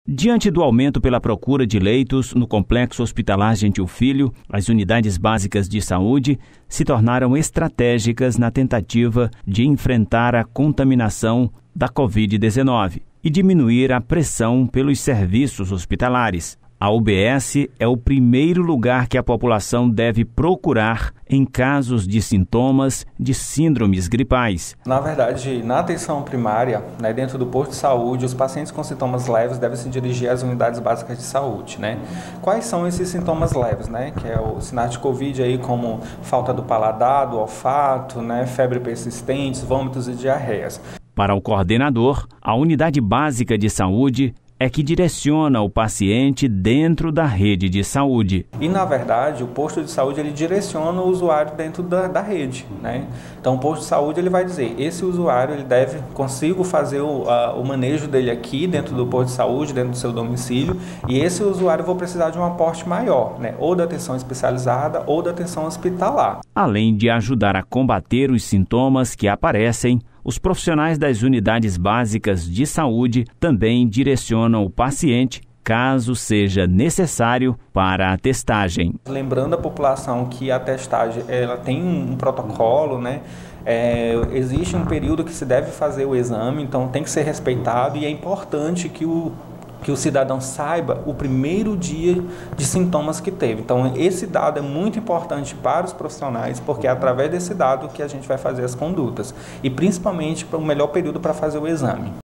Diante do aumento pela procura de leitos no Complexo Hospitalar Gentil Filho, as unidades básicas de saúde se tornaram estratégicas na tentativa de enfrentar a contaminação da Covid-19 e diminuir a pressão pelos serviços hospitalares. A UBS é o primeiro lugar que a população deve procurar em casos de sintomas de síndromes gripais. Na verdade, na atenção primária, dentro do posto de saúde, os pacientes com sintomas leves devem se dirigir às unidades básicas de saúde. Quais são esses sintomas leves? Que é o sinais de Covid, aí, como falta do paladar, do olfato, febre persistente, vômitos e diarreias. Para o coordenador, a unidade básica de saúde é que direciona o paciente dentro da rede de saúde. E, na verdade, o posto de saúde ele direciona o usuário dentro da rede. Então, o posto de saúde ele vai dizer, esse usuário ele consigo fazer o manejo dele aqui dentro do posto de saúde, dentro do seu domicílio, e esse usuário vou precisar de um aporte maior, ou da atenção especializada ou da atenção hospitalar. Além de ajudar a combater os sintomas que aparecem, os profissionais das unidades básicas de saúde também direcionam o paciente caso seja necessário para a testagem. Lembrando a população que a testagem ela tem um protocolo, existe um período que se deve fazer o exame, então tem que ser respeitado e é importante que o cidadão saiba o primeiro dia de sintomas que teve. Então, esse dado é muito importante para os profissionais, porque é através desse dado que a gente vai fazer as condutas. E, principalmente, para o melhor período para fazer o exame.